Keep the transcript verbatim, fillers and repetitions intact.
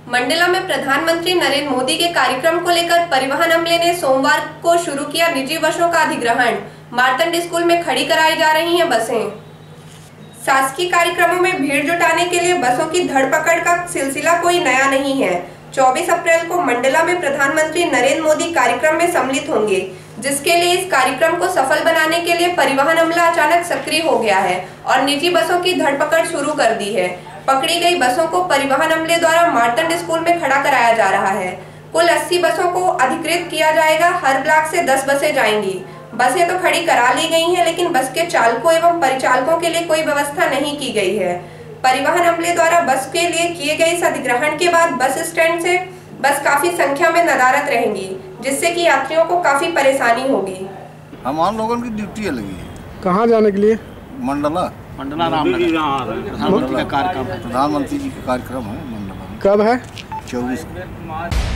मंडला में प्रधानमंत्री नरेंद्र मोदी के कार्यक्रम को लेकर परिवहन अमले ने सोमवार को शुरू किया निजी बसों का अधिग्रहण। मार्तंड स्कूल में खड़ी कराई जा रही हैं बसें। शासकीय कार्यक्रमों में भीड़ जुटाने के लिए बसों की धरपकड़ का सिलसिला कोई नया नहीं है। चौबीस अप्रैल को मंडला में प्रधानमंत्री नरेंद्र मोदी कार्यक्रम में सम्मिलित होंगे, जिसके लिए इस कार्यक्रम को सफल बनाने के लिए परिवहन अमला अचानक सक्रिय हो गया है और निजी बसों की धरपकड़ शुरू कर दी है। पकड़ी गई बसों को परिवहन अमले द्वारा मार्तंड स्कूल में खड़ा कराया जा रहा है। कुल अस्सी बसों को अधिकृत किया जाएगा। हर ब्लॉक से दस बसें जाएंगी। बसें तो खड़ी करा ली गई हैं, लेकिन बस के चालकों एवं परिचालकों के लिए कोई व्यवस्था नहीं की गई है। परिवहन अमले द्वारा बस के लिए किए गए इस अधिग्रहण के बाद बस स्टैंड से बस काफी संख्या में नदारत रहेंगी, जिससे कि यात्रियों को काफी परेशानी होगी। हमारे लोगों की ड्यूटी लगी है। कहाँ जाने के लिए? मंडला मंडला रामनगर प्रधानमंत्री का कार्यक्रम प्रधानमंत्री जी का कार्यक्रम है मंडला में। कब है? चौबीस।